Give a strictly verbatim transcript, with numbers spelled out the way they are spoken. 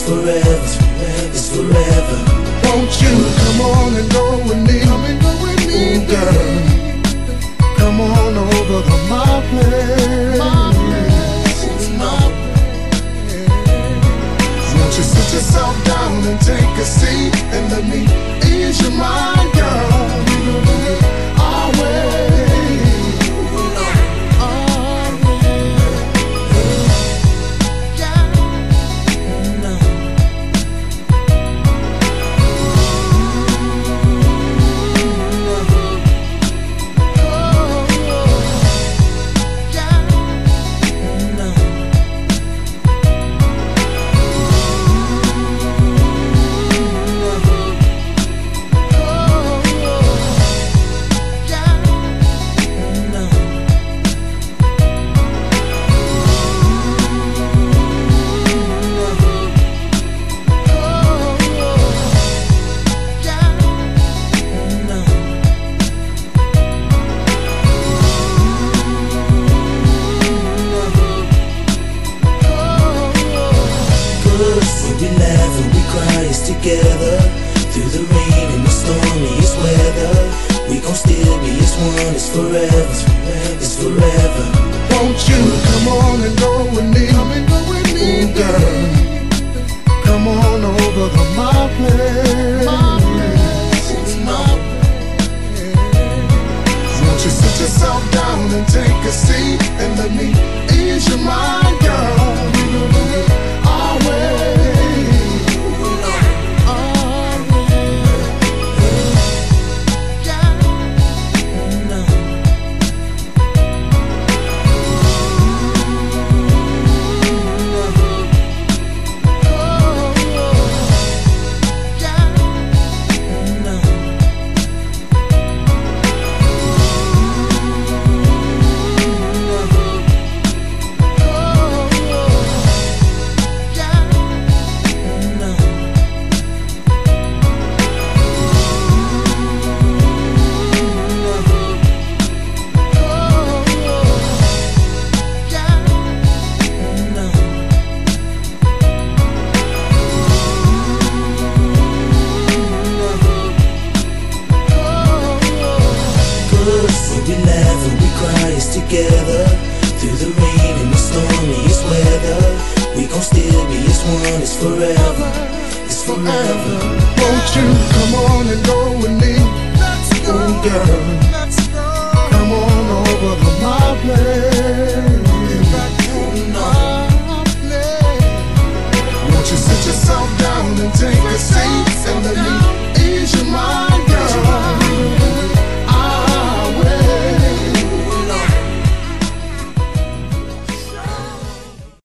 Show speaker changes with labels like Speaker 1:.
Speaker 1: forever, it's forever.
Speaker 2: Won't you come on and go with me? Come and go with me, ooh, girl. Come on over to my place. My place, my place. Won't you sit yourself down and take a seat and let me ease your mind, girl?
Speaker 1: When we laugh and we cry, it's together. Through the rain and the stormiest weather, we gon' still be as one, it's forever, it's forever.
Speaker 2: Won't you come on and go with me? Come and go with me, ooh, girl. Come on over to my place. My place, my place. Won't you sit yourself down and take a seat and let me ease your mind, girl?
Speaker 1: When we laugh and we cry, it's together. Through the rain and the stormiest weather, we gon' still be as one, it's forever, it's forever.
Speaker 2: Won't you come on and go with me? Let's go, ooh, girl.